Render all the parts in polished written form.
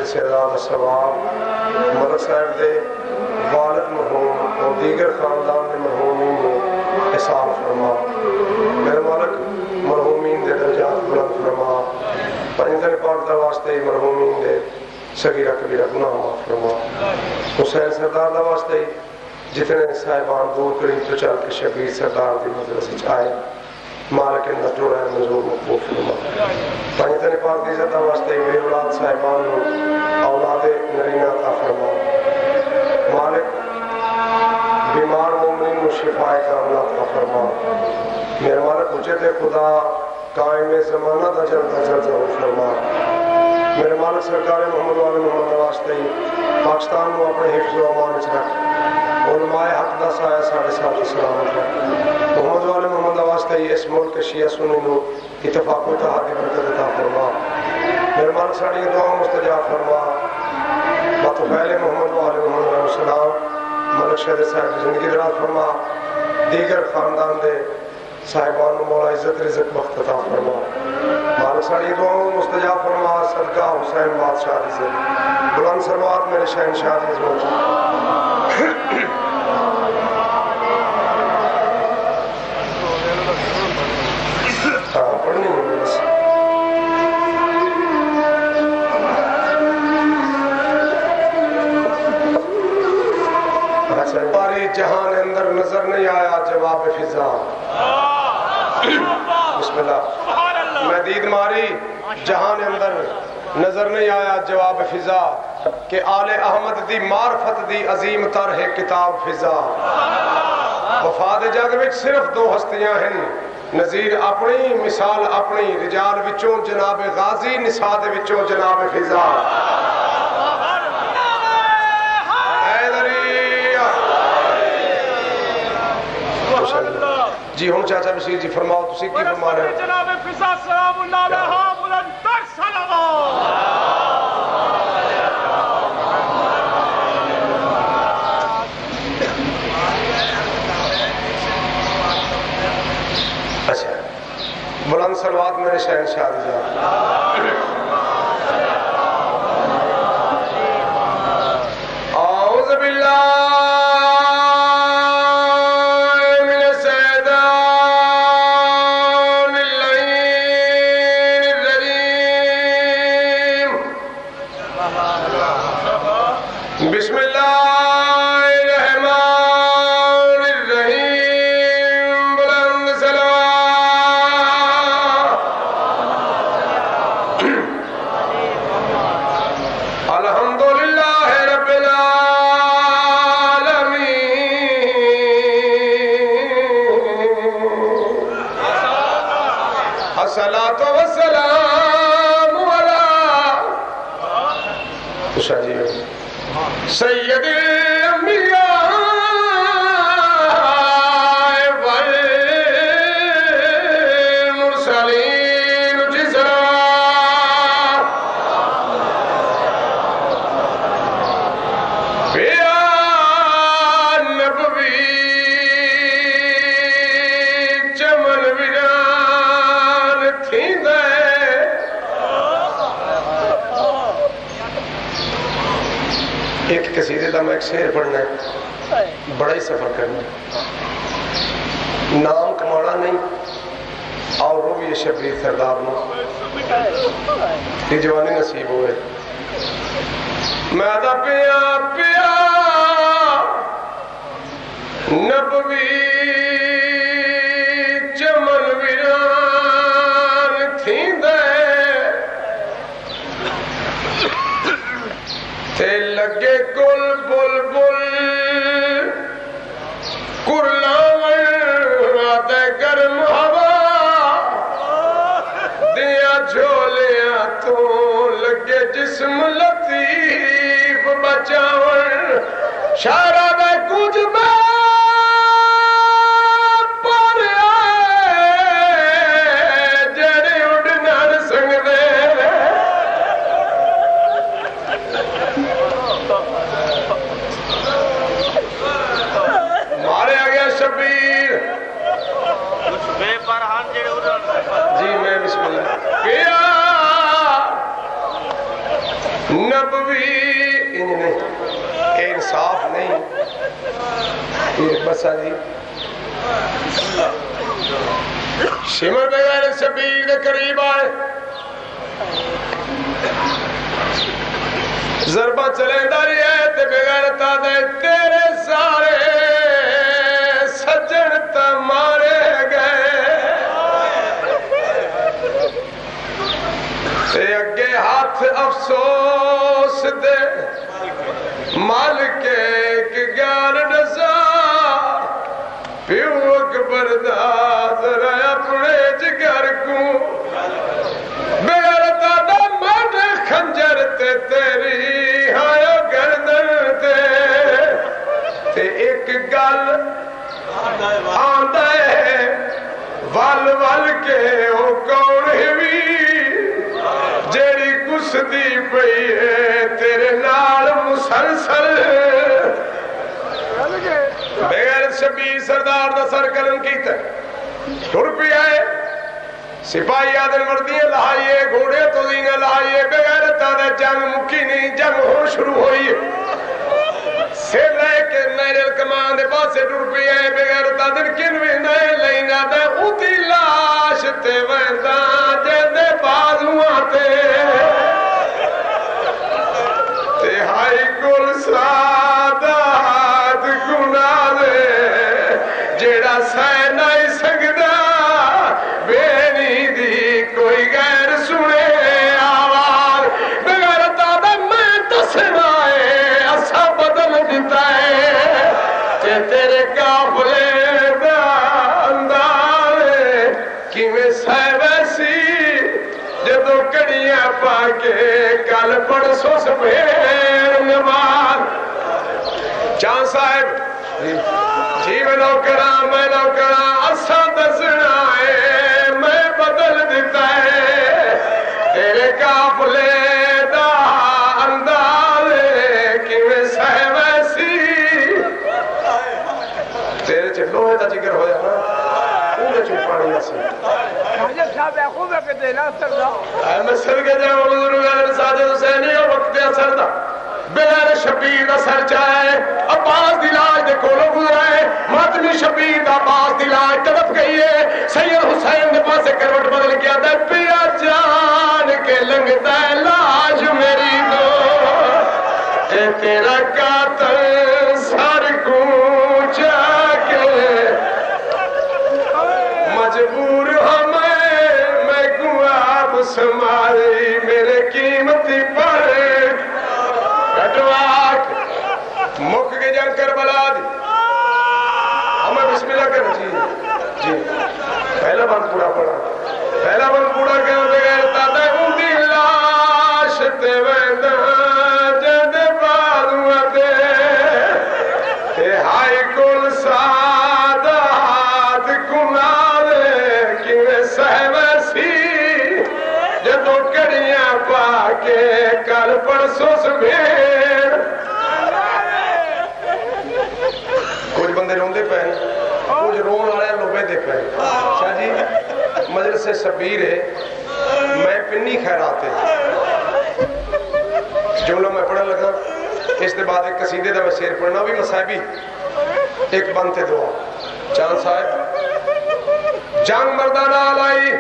سے زیادہ ثواب ملک صاحب دے والد مرحوم اور دیگر خاندان کے مرحومین کو احسان فرما میرے مالک مرحومین دے درجات بلند فرما پنجتن پاک دا واسطے مرحومین دے صغیرہ کبیرہ گناہ معاف فرما حسین سردار دا واسطے جتنے صاحبان دور قریب تو چل کے شبیر سردار دی مجلس آئے مالک نظر ہے مزور مقبول فرما پنجتن پاک دی عزت واسطے بے اولاد صاحبان اولاد نرینہ عطا فرما مالک بیمار مومنین کو شفا کاملہ عطا فرما میرے مالک حجت خدا قائم زمانہ دا جلدہ ضرور فرما میرے مالک سرکار محمد والے محمد واسطے پاکستان کو اپنے حفظ و امان وچ رکھ علماء حق دا سایہ ساڑھے ساتھ سلامت رکھ محمد والے محمد واسطے اس ملک شیعہ سنی نو اتفاق و اتحاد برکت عطا فرما میرے مالک ساڑھی دعا مستجاب فرما بطفیل محمد والے محمد علیہ السلام ملک شہد صاحب زندگی دراز فرما دیگر خاندان دے صاحبان مولا عزت رزق وقت عطا فرما مالک ساڑھی دعا مستجاب فرما صدقہ حسین بادشاہ عزت بلند سروات میرے شہنشاہ عزت پڑھنی ہے بس باری جہان اندر نظر نہیں آیا جواب فضا بسم اللہ میں دید ماری جہان اندر نظر نہیں آیا جواب فضا کہ آل احمد دی معرفت دی عظیم تر ہے کتاب فضا وفاد جگ وچ صرف دو ہستیاں ہیں نظیر اپنی مثال اپنی رجال وچوں جناب غازی نساد وچوں جناب فضا جی ہم چاچا بشیر جی فرماؤ تسی کی فرما رہے ہیں جناب فضا سلام اللہ علیہ بلند تر صلوات اچھا بلند صلوات میرے شہنشاہ جان اعوذ باللہ بسم اللہ الرحمن الرحیم بلند صلوات الحمدللہ رب العالمین الصلاۃ والسلام علی سید الانبیاء والمرسلین جزا بیا نبوی چمن ویران تھیندے ایک قصیدے دا میں ایک شعر پڑھنا ہے بڑا ہی سفر کرنا ہے نام کمانا نہیں اور وہ بھی شبیر سردار نو یہ جوانی نصیب ہوئے میں دا پیا پیا نبوی چمن ویران تھیندے تے لگے گل بل بل کرلاون راتے گرم ہوا دیا جھولیاں تو لگے جسم لطیف بچاون شارہ دے کچھ میں پر آئے جڑے اڑنا سنگ دے شبیر جی میں بسم اللہ کیا نبوی نہیں اے انصاف نہیں یہ بسا جی شمر بغیر شبیر دے قریب آئے ضربہ چلیں داری ہے تے بغیر تا دے تیرے سارے سجن تا مارے گئے تے اگے ہاتھ افسوس دے مالک ایک گار ڈسا پیو اکبر داد رہے اپنے جگر کو بغیر دادا مٹ خنجر تے تیری ہایا گردن تے ایک گل آندہ ہے وال وال کے او کون ہوئی جیڑی گسدی پئی ہے تیرے نال مسلسل بغیر شبیر سردار دا سر قلم کیتا ٹر پی آئے سپاہی آدن مردیاں لہائیے گھوڑے تو دینے لہائیے بغیر دادا جنگ مکی نہیں جنگ ہو شروع ہوئی سے لے کے میرے کمان دے پاسے ٹر پی آئے بغیر دادن کنوے نئے لینا دے اوتی لاش تے ویندان جیدے بازوان تے ہائی گل سادات گناہ دے جیڑا سہ نہیں سکدا بینی دی کوئی غیر سنے آواز بغیر دادا میں دسنائے اسا بدل دیتا ہے کہ تیرے قافلے دا اندازے کیویں سہ ویسی جدو کڑیاں پاکے کل پڑسو سپیر نماز چاند صاحب جی میں نوکران اسا دسنا ہے میں بدل دیتا ہے تیرے قافلے دا اندازے کیویں سہ ویسی تیرے چلوہے دا جگر ہو جانا پورے چوپ پانی ایسی حاجت صاحب خوب ہے کہ دینا اثر دا میں سر کے جاؤں حضور غیر ساجد حسینی اور وقت اثر دا بغیر شبیر دا سر چاہے عباس دلاج دے کولو گزرائے ماتمی شبیر دا عباس دلاج تڑپ گئی ہے سید حسین دے پاسے کروٹ بدل کیا دا پیا جان کے لنگتا ہے لاج میری دو اے تیرا قاتل سر کو جا کے مجبور میں گواب سماری میرے قیمتی پر کٹواک مک کے جنگ کربلا دی ہمیں بسم اللہ کرنا جی پہلا بند پورا پڑا پہلا بند پورا کیا بغیر دادا اندی لاش تے ویندان جد بازوان تے ہائی کل سادات گناہ دے کیویں سہ ویسی جدو کڑیاں پاکے کل پرسوں سبھیر کچھ بندے روندے پہ کچھ رون والے لوبے دے پہ شاہ جی مجلس شبیر ہے میں پنی خیرات ہے جملہ میں پڑھا لگا اس کے بعد ایک قصیدے دا میں شعر پڑھنا بھی مصائبی ایک بنتے دعا چاند صاحب جنگ مردانہ آلائی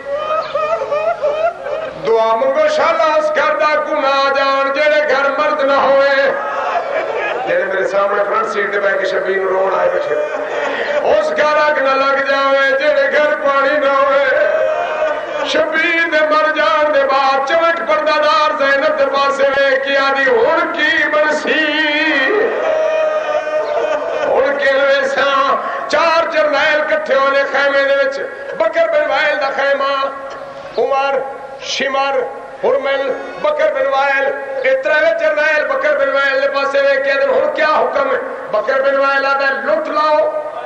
دعا منگو شالاس کردہ گناہ جان جیڑے گھر مرد نہ ہوئے جیڑے میرے سامنے فرنٹ سیٹ دے بیٹھ کے شبیر رون آئے بچے اس گھر اگ نہ لگ جاوے جیڑے گھر پانی نہ ہوئے شبیر دے مر جان دے بعد چمٹ پردادار زینب دے پاسے وے کیا دی ہون کی برسی ہون کے ویسا چار جرنیل کٹھے ہونے خیمے دے وچ بکر بن وائل دا خیمہ عمر شمر حرمل بکر بن وائل اترے جرنیل بکر بن وائل نے پاسے وے کیا دن ہون کیا حکم ہے بکر بن وائل آدھا لٹ لاؤ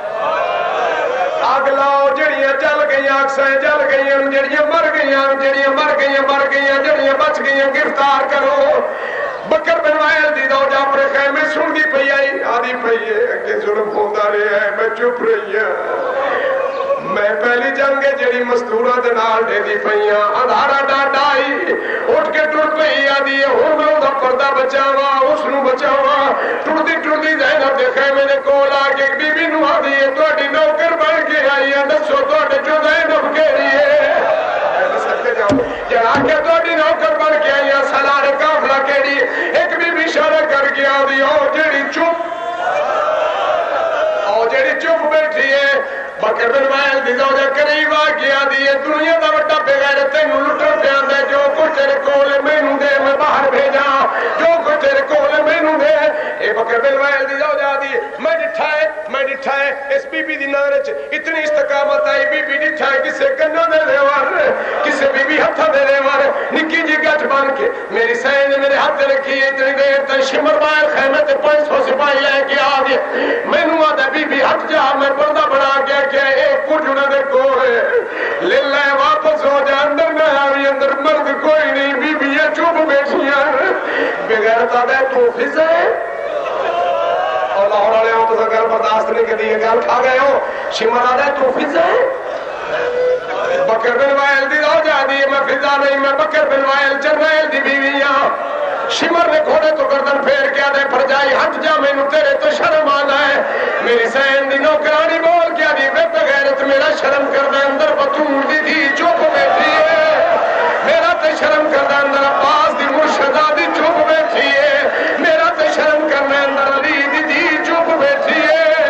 آگ لاؤ جڑیاں جل گئیاں اکسائیں جل گئیاں جڑیاں مر گئیاں جڑیاں بچ گئیاں گرفتار کرو بکر بن وائل دی دو جا اپنے خیمے سن دی پئی آئی آدھی پئی ہے کہ ظلم ہوندہ رہے ہے میں چپ رہی ہوں میں پہلی جنگ جڑی مستورہ دنال دے دی پئیاں اندھارا ڈاڈا آئی اٹھ کے ٹر پئی آدھی ہے ہوں دا پردہ بچاوا اس نو بچاوا ٹردی ٹردی زینب دے خیمے دے کول آ کے بی بی نو آدھی ہے تہاڈی نوکر بن کے آئی ہے دسو تہاڈے چوں زینب کیڑی ہے جڑا کے تہاڈی نوکر بن کے آئی ہے سالار قافلہ کیڑی ہے ایک بی بی اشارہ کر کے آدھی او جیڑی چپ بیٹھی ہے بکر بن وائل دی زوجہ قریب آ کے آدھی ہے دنیا دا وڈا بغیرت تینوں لٹن پہ آندا ہے جو کچھ تیرے کول مینوں دے میں باہر بھیجاں جو کچھ تیرے کول مینوں دے اے بکر بن وائل دی زوجہ آدھی میں ڈٹھا ہے اس بی بی دی نظر وچ اتنی استقامت آئی بی بی ڈٹھا ہے کسے کناں دے لیوار کسے بی بی ہتھاں دے لیوار نکی جی گٹھ بن کے میری سین نے میرے ہاتھ رکھی اتنی دیر تک شمر باہر خیمے تے 500 سپاہی لے کے آ گئے مینوں آدا بی بی ہٹ جا میں پردہ بنا کے کہ ایک کچھ انہوں نے کول لے لے واپس ہو جا اندر نہ آوی اندر مرد کوئی نہیں بی بی یہ چوب بیٹھیاں بغیر تابع تو فضا ہے اور لاہور والے ہو تو اگر برداشت نہیں کر دیئے گل کھا گئے ہو شمر آدھا تو فضا ہے بکر بن وائل دی رو جا دی میں فضا نہیں میں بکر بن وائل جرنیل دی بیویاں شمر نے گھوڑے تو گردن پھیر کے آدھے پرجائی ہٹ جا میں نو تیرے تو شرم آنا ہے میری سین دی نوکرانی بول کے آدھی بے بغیرت میرا شرم کردہ اندر بطور دی تھی چوپ بیٹھی ہے میرا تے شرم کردہ اندر عباس دی مرشدہ دی چوپ بیٹھی ہے میرا تے شرم کردہ اندر علی دی تھی چوپ بیٹھی ہے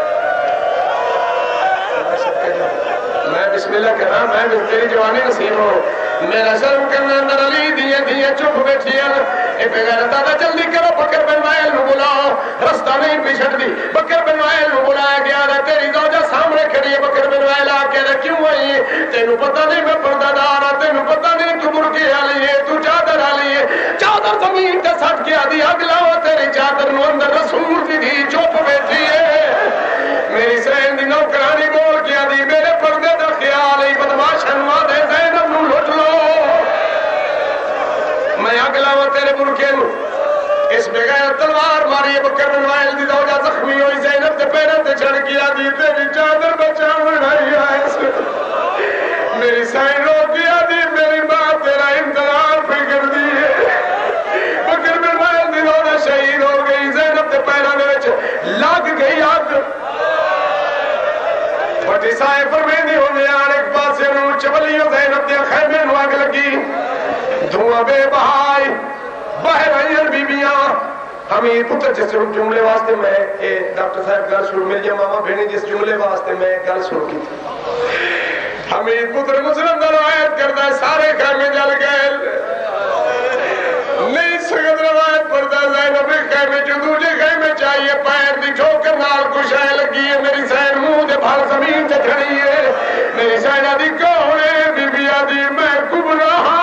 میں بسم اللہ کہنا میں تیری جوانی نصیب ہوں میرا شرم کرنے اندر علی دیئے چپ بیٹھی ہیں اے بغیر دادا جلدی کرو بکر بن وائل نو بلاؤ رستہ نہیں پیچھڑ دی بکر بن وائل نو بلایا گیا رہا تیری زوجہ سامنے کھڑی ہے بکر بن وائل آ کے رہا کیوں آئی تینوں پتہ نہیں میں پردہ دار ہاں تینوں پتہ نہیں تو مرغی آلی ہے تو چادر آلی ہے چادر زمین تے سٹ کے آدھی اگلا ہو تیری چادر نو اندر رسول دی چپ بیٹھی ہے میری سین دی نوکرانی بول کے آدھی میرے پردے دا خیال ہے بدماش ہنوا دے زینب نو لٹ لو میں اگلا ہوں تیرے ملکے نو اس بغیر تلوار ماری بکر بن وائل دی زوجہ زخمی ہوئی زینب دے پیروں تے چڑھ گیا دی تیری چادر بچاؤں نہیں آئے میری سائن رو گیا دی میری ماں تیرا انتظار فکر دی بکر بن وائل دی زوجہ شہید ہو گئی زینب دے پیروں نے لگ گئی آگ پٹی سائے فرمیدی ہونے آن ایک پاس سے نو چبلیوں زینب دے خیمے نو آگ لگی دھواں بے بہائی باہر آئین بی بیاں ہمیں پتر جس جملے واسطے میں ڈاکٹر صاحب گل شروع میری ماما بھینی جس جملے واسطے میں گل شروع کی تھی ہمیں پتر مسلم در روایت کرتا ہے سارے خیمے جل گئے نہیں سکت روایت پڑتا زینب خیمے جو دوجے خیمے چاہیے پیر دی ٹھوکر نال کشائے لگی ہے میری سین منہ دے بھال زمین تے کھڑی ہے میری سین آدھی کوڑے بی بی آدھی میں گمراہ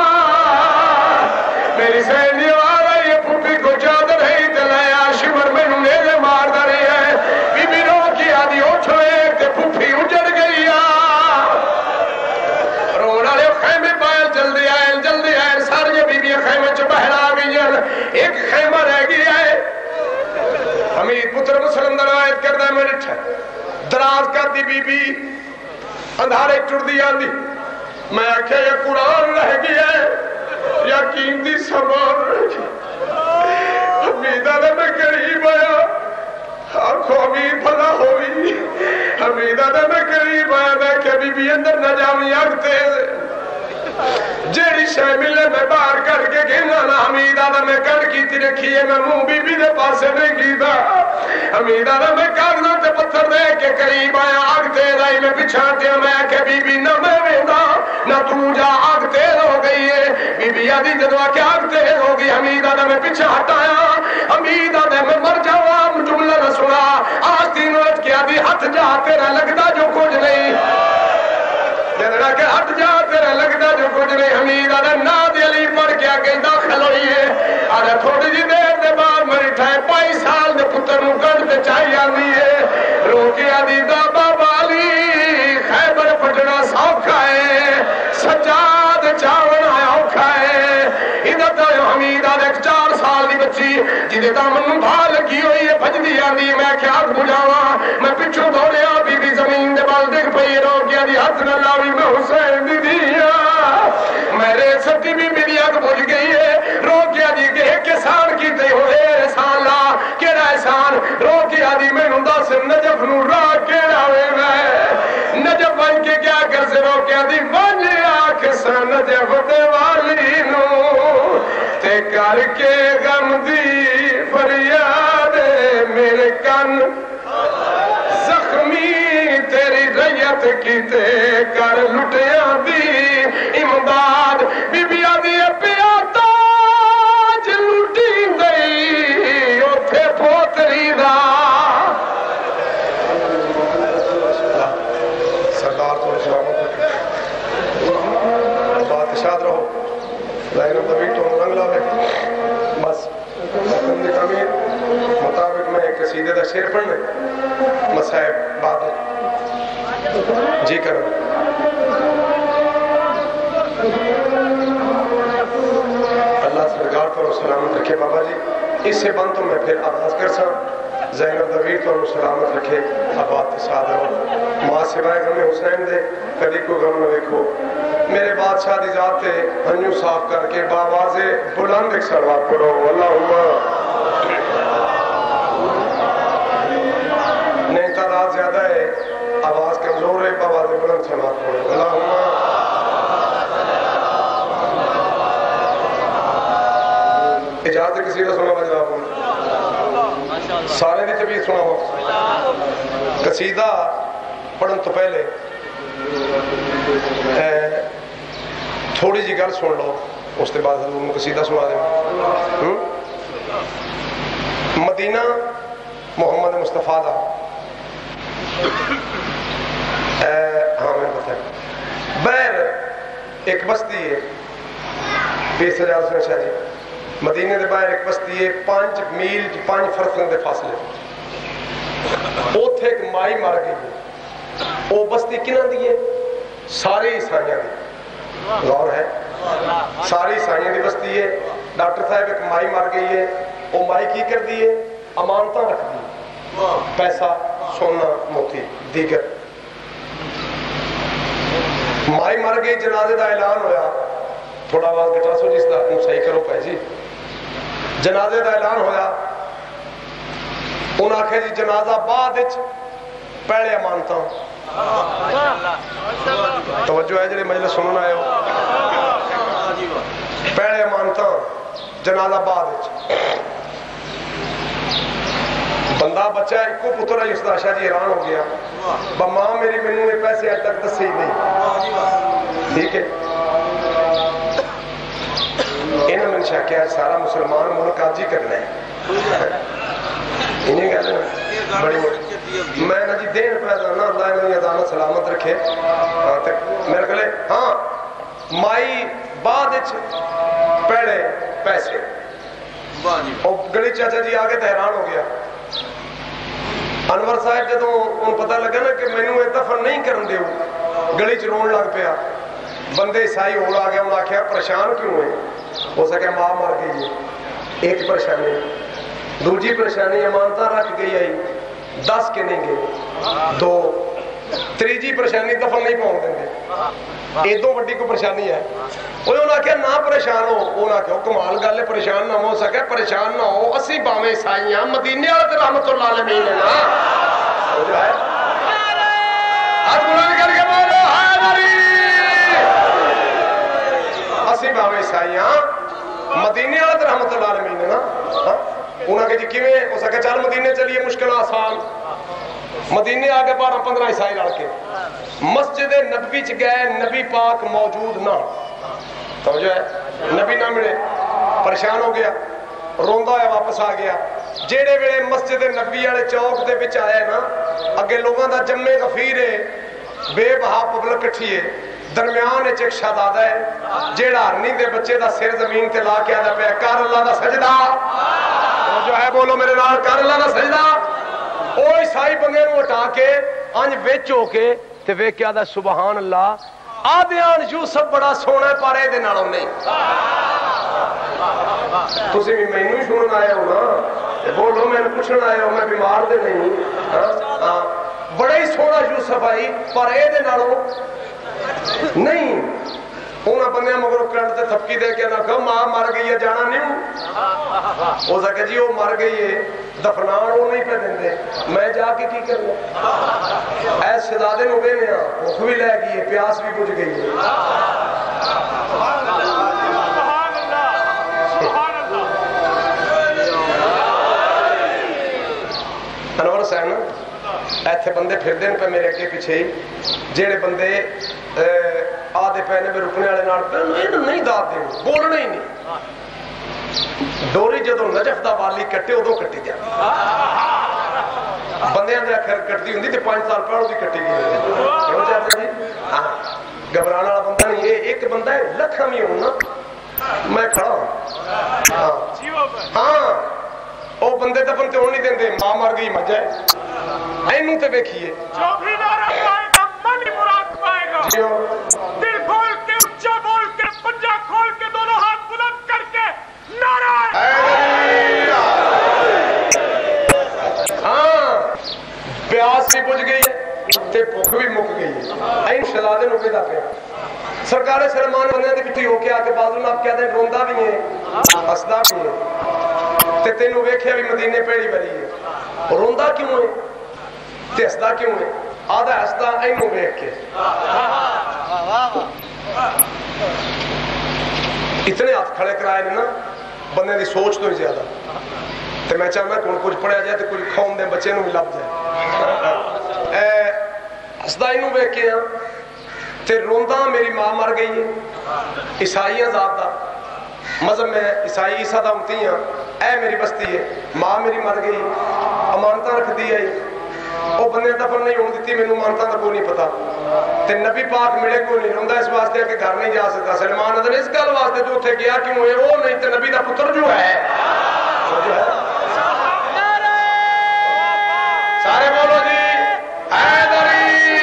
میری سین دی آواز آئی ہے پھوپی کو چادر ہے دلایا شمر میں نیلے مار داری ہے بی بی رو کی آدھی اٹھو ایک تے پھوپی اجڑ گئی رونا لے خیمے پائل جلدی آئے ساری بی بی خیمے چو بہر آ گئی ایک خیمہ رہ گیا ہے حمید پتر مسلم دروایت کردہ ہے میں نٹھا دراز کرتی بی بی اندھارے ٹر دی آندی میں آکھے یہ قرآن رہ گیا ہے یا قیمتی سامان رہ گیا حمید آدھا میں قریب آیا آنکھوں حمید بھلا ہوئی حمید آدھا میں قریب آیا دیکھے بی بی اندر نہ جامی آگ تیز جیڑی شے ملے میں باہر کر کے گھنا نا حمید آدھا میں کر کی تی رکھی ہے میں منہ بی بی دے پاسے نہیں کی دا حمید آدھا میں کاغذوں تے پتھر دے کے قریب آیا آگ تیز آئی میں پچھانتے ہیں میں کہ بی بی نہ میں ویندہ نہ تو جا آگ تیز ہو گئی ہے بی بی آدھی جدوا کہ آگ تیز ہو گئی حمید آدھا میں پیچھے ہٹایا حمید آدھا میں مر جاؤں جملہ نہ سنا آج تین وقت کی آدھی ہاتھ جا تیرا لگتا جو کچھ نہیں جنرا کہ ہٹ جا تیرا لگتا جو کچھ نہیں حمید آدھا ناد علی پڑھ کے آگے داخل ہوئی ہے آدھا تھوڑی جی دیر دے بعد میری ٹھائے 22 سال دے پتر نو گنڈ تے چاہی آنی ہے رو کے آدھی دا بابا علی خیبر پھٹنا سوکھا ہے سجاد چاون آیا اوکھا ہے ادھر تو حمید آدھا 4 سال دی بچی جدے دامن نو بھا لگی ہوئی ہے بھج دی آنی میں کیا آگ بجاوا میں پچھو دھولیا بی بی زمین دے بال دیکھ پئی رو کے آدھی ہاتھ نہ لاوی میں حسین دی دیا میرے ستی بھی میری آگ بھج گئی ہے رو کے آدھی کہ سن جب والی نو تے کر کے غم دی فریاد میرے کن زخمی تیری ریت کیتے کر لٹیاں دی امداد بی بی آدھی پیا تاج لٹی گئی اوتھے پوتری دا سردار تو سلامت بات اشاد رہو لائن دبی تو رنگ لاوے بس وطن دی تعمیر مطابق میں ایک قصیدے دا شعر پڑھنے مسائب بات جی کرو اللہ سرکار پر سلامت رکھے بابا جی اس سے بند تو میں پھر آغاز کر سا زینب دویر تو سلامت رکھے آباد ساتھ رہو ماں سوائے غم حسین دے کدی کو غم نہ دیکھو میرے بادشاہ دی ذات تے ہنیو صاف کر کے باواز بلند ایک سلوات پڑھو اللہم نہیں تعداد زیادہ ہے آواز کمزور ہے باواز بلند سلوات پڑھو اللہم اجازت کسی کا سنا بجرا ہوں سارے دی طبیعت سنا ہو قصیدہ پڑھن تو پہلے تھوڑی جی گل سن لو اس کے بعد حضور قصیدہ سنا دیں مدینہ محمد مصطفیٰ دا ہاں میں پتہ ہے بہر ایک بستی ہے 20,000 سے شاہ جی مدینے دے باہر ایک بستی ہے 5 میل 5 فرسنگ دے فاصلے اوتھے ایک مائی مر گئی ہے وہ بستی کنہ دی ہے سارے عیسائیاں دی غور ہے ساری عیسائیاں دی بستی ہے ڈاکٹر صاحب ایک مائی مر گئی ہے وہ مائی کی کر دی ہے امانتاں رکھ دی پیسہ سونا موتی دیگر مائی مر گئی جنازے دا اعلان ہویا تھوڑا آواز گٹا سو جس دا صحیح کرو پہ جی جنازے دا اعلان ہویا انہاں آکھے جی جنازہ بعد اچ پہلے امانتاں توجہ ہے جڑے مجلس سننا آئے ہو پہلے امانتاں جنازہ بعد اچ بندہ بچہ ایک کو پتر ہے یسدہ شاہ جی حیران ہو گیا ماں میری منو یہ پیسے آج تک دس ہی نہیں ٹھیک ہے انہوں نے شاہ کیا سارا مسلمان ملک آج ہی کرنا ہے انہیں کہتے ہیں بڑی میں نا جی دین پیدا نا اللہ انہیں ادانہ سلامت رکھے میرے کہلے ہاں مائی بعد پہلے پیسے اور گلی چاچا جی آگے حیران ہو گیا انور صاحب جدوں ان پتہ لگا نا کہ مینوں یہ دفن نہیں کرن دیو گلی چ رون لگ پیا بندے عیسائی ہون آ گیا انہاں آکھیا پریشان کیوں ہے ہو سکے ماں مر گئی ہے ایک پریشانی دوجی پریشانی امانتاں رکھ گئی آئی 10 کے نہیں گئے 2 تیجی پریشانی دفن نہیں پہنچ دیں گے ایدوں بڑی کو پریشانی ہے انہوں نے کہا نہ پریشان ہو انہوں نے کہا کمال گل ہے پریشان نہ ہو سکے پریشان نہ ہو اسی باویں عیسائیاں مدینے والے رحمت اللہ علیہ ہے نا آج قرآن کر کے بولو حیدری اسی باویں عیسائیاں مدینے والے رحمت اللہ علیہ ہے نا انہوں نے کہا جی کیویں ہو سکے چل مدینے چلیے مشکل آسان مدینے آگے 12-15 عیسائی لڑ کے مسجد نبوی چ گئے نبی پاک موجود نہ توجہ ہے نبی نہ ملے پریشان ہو گیا روندا ہے واپس آ گیا جیڑے ویلے مسجد نبوی والے چوک دے وچ آیا نا اگے لوگاں دا جمے غفیر ہے بے بہا پبلک کٹھی ہے درمیان وچ ایک شہزادہ ہے جیڑا ہرنی دے بچے دا سر زمین تے لا کے آندا پیا کر اللہ دا سجدہ توجہ ہے بولو میرے نال کر اللہ دا سجدہ او عیسائی بندے نو ہٹا کے انج وچ ہو کے تے ویکھیا دا سبحان اللہ آدھیان یوسف بڑا سونا پارے دے نالوں نہیں تسی بھی مینوں ہی سنن آئے ہو نا بولو میں پوچھن آئے ہو میں بیمار دے نہیں بڑا ہی سونا یوسف آئی پر اے دے نالوں نہیں انہاں بندے مگر کرنٹ تے تھپکی دے کے نہ کہو ماں مر گئی ہے جانا نہیں ہو سکے جی وہ مر گئی ہے دفنان وہ نہیں پہ دیندے میں جا کے کی کرنا ایس شہزادے نو بے نیا بھوک بھی لے گئی ہے پیاس بھی بجھ گئی ہے ایتھے بندے پھردے پہ میرے اگے پیچھے ہی جہے بندے آدھے پے نے رکنے والے نہیں داد دین بولنا ہی نہیں ڈوری جدو نجف دا والی کٹے ادو کٹی جائے بندیاں دے اکھر کٹتی ہوں تو 5 سال پہلے دی کٹی گئی گھبرانا والا بندہ نہیں. یہ ایک بندہ ہے لکھاں بھی ہونا میں کھڑا ہوں ہاں وہ بندے دفن تے ہون نہیں دیندے ماں مر گئی مجھے اینوں تے ویکھیے جو بھی نعرہ پائے گا من ہی مراد پائے گا. دل کھول کے اونچا بول کے پنجہ کھول کے دونوں ہاتھ بلند کر کے نعرہ ہاں پیاس بھی بجھ گئی تے بھوک بھی مک گئی این شہزادے نو کہدا پیا سرکار سلمان بندے دے پیچھے ہو کے آ کے بازو نہ کہدا روندا بھی ہے ہسدا بھی ہے تے تینوں ویکھیا بھی مدینے پیڑی بری ہے روندا کیوں ہے تے ہسدا کیوں ہے آدھا ہسدا اینوں ویکھ کے اتنے ہاتھ کھڑے کرائے نے نا بندے دی سوچ تو ہی زیادہ تے میں چاہنا کچھ پڑھیا جائے تے کچھ قوم دے بچے نوں بھی لب جائے ہسدا اینوں ویکھ کے تے روندا میری ماں مر گئی ہے عیسائیاں ذات دا مذہب میں عیسائی عیسیٰ دا امتی ہاں اے میری بستی ہے ماں میری مر گئی امانتاں رکھ دی ہے وہ بندے دفن نہیں ہون دیتی مینوں امانتاں دا کوئی نہیں پتا تے نبی پاک ملے کوئی نہیں روندا اس واسطے کہ گھر نہیں جا سکتا سلمان حضرت اس گل واسطے تو اتنے گیا کیوں ہے وہ نہیں تے نبی دا پتر جو ہے سارے بولو جی حیدری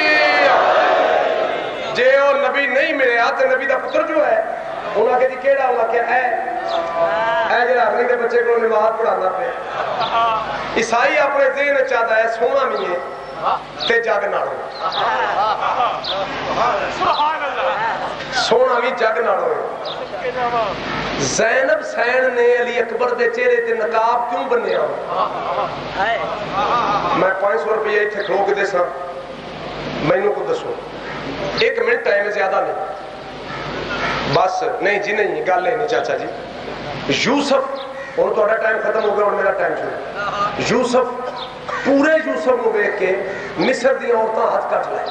جے وہ نبی نہیں ملے تے نبی دا پتر جو ہے انہاں کہ جی کیڑا انہاں کہ اے جڑا اپنے دے بچے کو نماز پڑھانا پہ عیسائی اپنے ذہن چاہتا ہے سونا بھی ہے تے جگ نالو سونا بھی جگ نالو زینب سین نے علی اکبر دے چہرے تے نقاب کیوں بنیا میں 500 روپیہ اتنے کھلو کے دے سا مینوں کو دسو 1 منٹ ٹائم زیادہ نہیں بس نہیں جی نہیں گل نہیں چاچا جی یوسف اور تو ٹائم ختم ہو گیا اور میرا ٹائم شروع یوسف پورے یوسف کو دیکھ کے مصر دی عورتاں ہاتھ کٹ لائے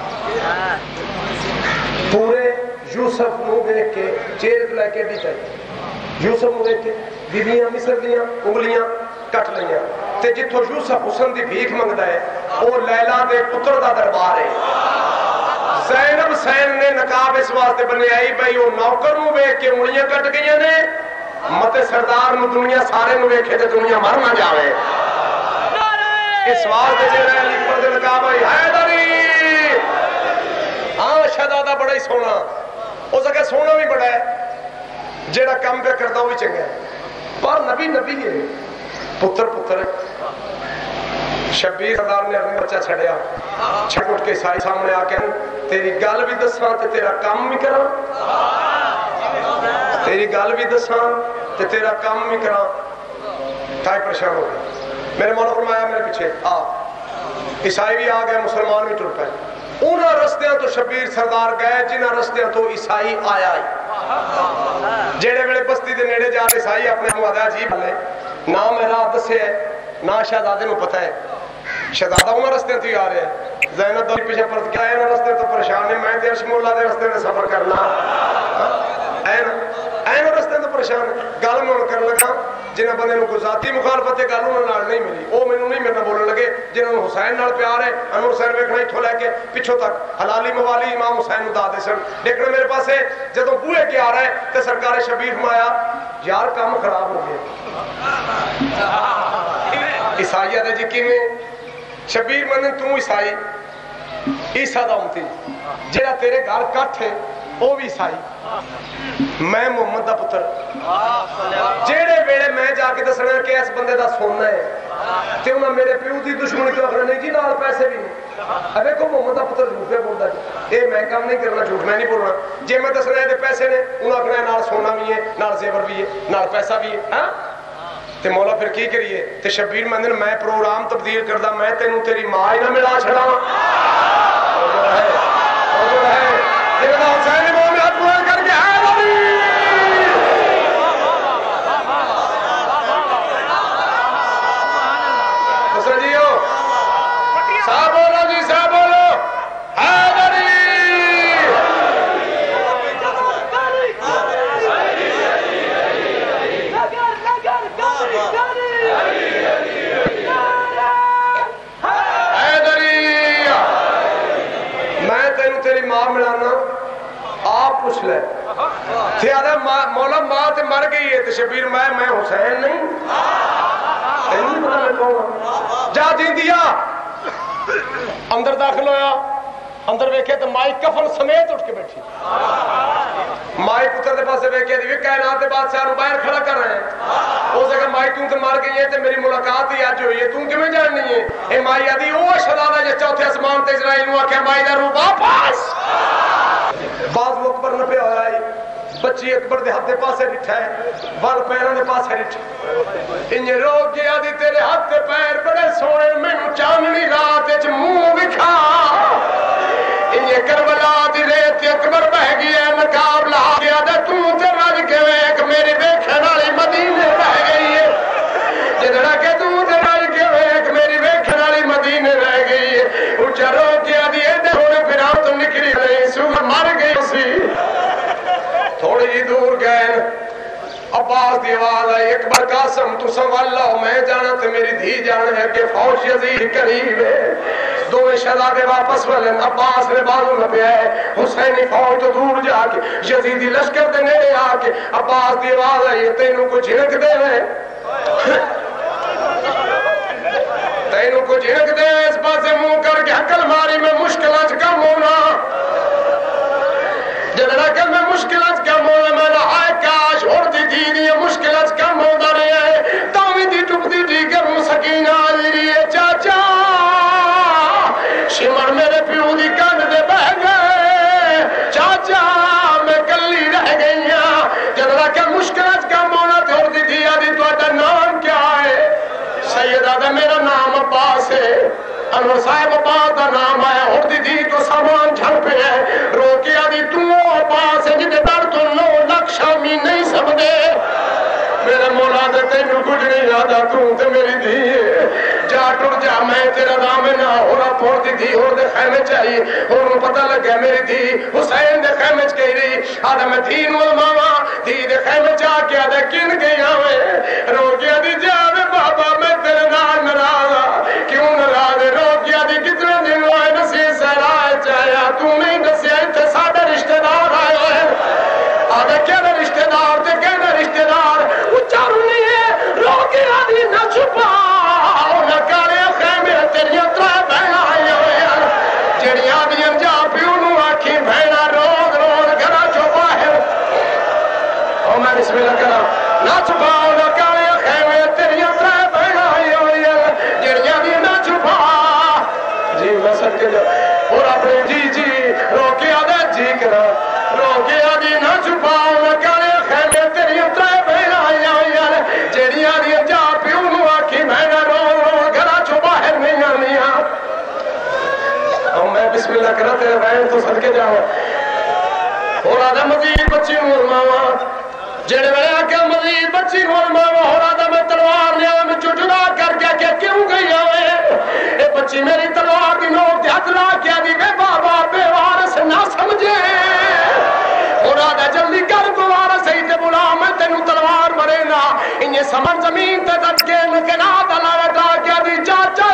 پورے یوسف کو دیکھ کے چیر لے کے دی چاہیے یوسف کو دیکھ کے بیویاں مصر دیاں انگلیاں کٹ لیاں تے جتھوں یوسف حسن دی بھیک منگدا ہے او لیلا دے پتر دا دربار ہے زینب سین نے نقاب اس واسطے بنے آئی بھائی وہ نوکر نو ویکھ کے انگلیاں کٹ گئیاں نے مت سردار نو دنیا سارے نو ویکھے تے دنیا مر نہ جاوے اس واسطے چہرہ علی اکبر دے نقاب آئی حیدری ہاں شہزادہ بڑا ہی سونا اس اگے سونا بھی بڑا ہے جیڑا کم پہ کرتا وہ بھی چنگا ہے پر نبی نبی ہے پتر پتر ہے شبیر سردار نے اپنے بچہ چھڑیا چھٹ اٹھ کے عیسائی سامنے آ کے تیری گل بھی دساں تے تیرا کام بھی کراں تیری گل بھی دساں تے تیرا کام بھی کراں تھائی پریشان ہو گیا میرے مولا فرمایا میرے پیچھے آ عیسائی بھی آ گئے مسلمان بھی ٹر پائے انہاں رستیاں تو شبیر سردار گئے جنہاں رستیاں تو عیسائی آیا ہی جیڑے ویلے بستی دے نیڑے جا کے عیسائی اپنے مہدا عجیب لے نہ میرا دسے ہے نہ شہزادے نو پتہ ہے شہزادہ انہاں رستیاں تو ہی آ رہے ہیں زینب دو پیچھے پرت کیا ہے انہاں رستے تو پریشان ہے میں دیر شمولہ دے رستے میں سفر کرنا این رستے تو پریشان گل میں کر لگا جنہاں بندے نو کوئی ذاتی مخالفت ہے گل انہاں نال نہیں ملی او مینوں نہیں میرے بولن لگے جنہاں نو حسین نال پیار ہے انور حسین ویکھنا ایتھوں لے کے پیچھوں تک حلالی موالی امام حسین نو دا دے سن دیکھنا میرے پاس ہے جدوں بوئے کے آ رہا ہے تے سرکار شبیر فرمایا یار کام خراب ہو گیا عیسائیہ دے جی کیویں شبیر منن تو عیسائی عیسیٰ دا امتی جیڑا تیرے گھر کٹ ہے وہ بھی عیسائی میں محمد دا پتر جیڑے ویلے میں جا کے دسنا کہ اس بندے دا سونا ہے تے انہاں میرے پیو دی دشمنی تو آخر نہیں جی نال پیسے بھی نہیں ابے کو محمد دا پتر جھوٹ پہ بولدا جی اے میں کام نہیں کرنا جھوٹ میں نہیں بولنا جے میں دسنا ہے تے پیسے نے انہاں آخنا نال سونا بھی ہے نال زیور بھی ہے نال پیسہ بھی ہے ہاں تے مولا پھر کی کریے تے شبیر مندن میں پروگرام تبدیل کردا میں تینوں تیری ماں ہی نہ ملا چھڑاں جو ہے جنہاں حسین امام نے ہاتھ بلند کر کے صاحب تھے آدھا مولا ماں تے مر گئی ہے تے شبیر میں حسین نہیں تینوں پتہ میں کہوں جا دین دیا اندر داخل ہویا اندر ویکھے تو مائی کفن سمیت اٹھ کے بیٹھی مائی پتر دے پاسے ویکھے دی کائنات دے بادشاہ نو باہر کھڑا کر رہے ہیں ہو سکے مائی توں تے مر گئی ہے تے میری ملاقات ہی اج ہوئی ہے توں کیویں جاننی ہے اے مائی آدھی او شہزادہ جے چوتھے آسمان تے اسرائیل نو آکھیا مائی دا روح واپس بعض وقت پر نہ پیا ہویا ہے بچی اکبر دے ہاتھ دے پاسے بٹھا ہے ول پیروں دے پاسے بٹھا انج رو گیا دی تیرے ہاتھ تے پیر بڑے سونے مینوں چاندنی رات وچ منہ وکھا انجے کربلا دی ریت اکبر بہ گیا نقاب لا گیا تے تو تے رج کے ویکھ میری ویکھن والی مدینے بہ گئی ہے جڑا کہ تو تے رج کے ویکھ میری ویکھن والی مدینے رہ گئی ہے اونچا رو گیا دی ایڈے ہونے پھراں تو نکلی نہیں سو مر گئی سی تھوڑی جی دور گئے عباس دی آواز آئی اکبر قاسم تو سنبھال لو میں جانا تے میری دھی جانا ہے کہ فوج یزید قریب ہے دونوں شہزادے واپس ولن عباس نے بازو لپیا ہے حسینی فوج تو دور جا کے یزیدی لشکر دے نیڑے آ کے عباس دی آواز آئی تینوں کو جھنک دے تینوں کو جھنک دے اس پاسے منہ کر کے حقل ماری میں مشکلات کم ہونا جدنا کہ میں مشکلات کم ہونا میں نے ہائے کاش اور دی دینی مشکلات کم ہونا رہے ہیں تاوی دی ٹک دی کروں سکینہ آلی رہی ہے چاچا شمر میرے پیو دی کان دے بہ گئے چاچا میں کلی رہ گئی ہاں جدنا کہ مشکلات کم ہونا تھے اور دی دیا دی تو اٹھا نام کیا ہے سیدہ دا میرا نام عباس ہے انور صاحب عباس دا نام ہے اور دی تو سامان جھڑ پہ ہے روکیا دی تو عباس ہے جدے در تو 9 لاکھ شامی نہیں سمجھے میرے مولا دے تینوں کچھ نہیں یادا تو تے میری دھی جا ٹر جا میں تیرا نام نہ ہو رہا پھوڑ دی دھی اور دے خیمے چاہیے اور انہوں پتہ لگ گیا میری دھی حسین دے خیمے چ گئی رہی آدھا میں دھی نول ماما دھی دے خیمے چاہ کے آدھا کن گئی آوے رو گیا دی جاوے بابا میں تیرے نال نرازا کیوں نرازے رو گیا دی کتنے دن ہوئے نسی سہرائے چاہیا تو نہیں نسی ایتھے ساڑھے رشتہ دار آئے ہوئے آدھا کہنا رشتہ دار تے کہنا رشتہ دار اچھارو نہیں ہے رو گیا دی نہ چھپا نہ کالے خیمے تیریاں ترائے بہنا آئے ہوئے جڑیاں دیاں جا پیونو آکھی بہنا روز روز گھرا جو باہر اور میں بسم اللہ کرا نہ چھپا نہ کالے خیمے تیریاں ترائے بہنا آئے ہوئے جڑیاں دیاں نہ چھپا جی میں سب کے جو اور اپنے جی رو کے آدھا جی کرا رو کے آدھی نہ چھپا نہ کالے خیمے تیریاں ترائے بہنا آئے ہوئے جڑیاں دیاں جا پیونو آکھی بہنا روز گھرا جو باہر نہیں آنی اور میں بسم اللہ کرا تیرے بہن تو صدقے جاؤں اور آدھا مزید بچی نور ماما جڑے میں آکے مزید بچی نور ماما اور آدھا میں تلوار لیا میں چٹڑا کر کے کہ کیوں گئی آوے اے بچی میری تلوار دی نوک دی ہاتھ لا کے آدھی بے بابا بے وارث نہ سمجھے اور آدھا جلدی کر کو وارث ہی تے بلا میں تینوں تلوار مرے نا انہیں سمر زمین تے دٹ کے نکنا دلا وٹا کے آدھی چاچا